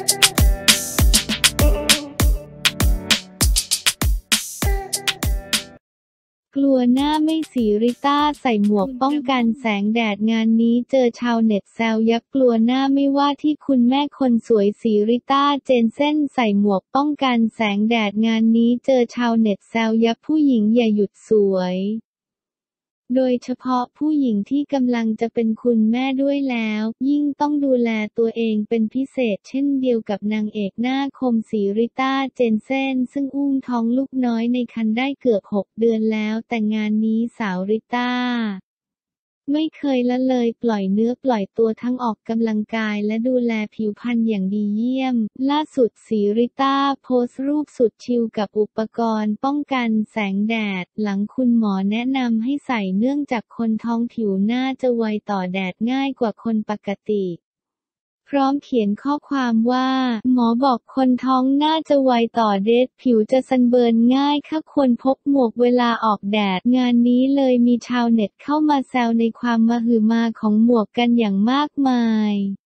กลัวหน้าไม่สีริต้าใส่หมวกป้องกันแสงแดดงานนี้เจอชาวเน็ตแซวยับกลัวหน้าไม่ว่าที่คุณแม่คนสวยสีริต้าเจนเซ่นใส่หมวกป้องกันแสงแดดงานนี้เจอชาวเน็ตแซวยับผู้หญิงอย่าหยุดสวยโดยเฉพาะผู้หญิงที่กำลังจะเป็นคุณแม่ด้วยแล้วยิ่งต้องดูแลตัวเองเป็นพิเศษเช่นเดียวกับนางเอกหน้าคมสีริต้าเจนเซ่นซึ่งอุ้มท้องลูกน้อยในครรภ์ได้เกือบ6 เดือนแล้วแต่งานนี้สาวริต้าไม่เคยละเลยปล่อยเนื้อปล่อยตัวทั้งออกกำลังกายและดูแลผิวพรรณอย่างดีเยี่ยมล่าสุดสีริต้าโพสต์รูปสุดชิลกับอุปกรณ์ป้องกันแสงแดดหลังคุณหมอแนะนำให้ใส่เนื่องจากคนท้องผิวหน้าจะไวต่อแดดง่ายกว่าคนปกติพร้อมเขียนข้อความว่าหมอบอกคนท้องน่าจะไวต่อแดดผิวจะซันเบิร์นง่ายค่ะควรพกหมวกเวลาออกแดดงานนี้เลยมีชาวเน็ตเข้ามาแซวในความมหึมาของหมวกกันอย่างมากมาย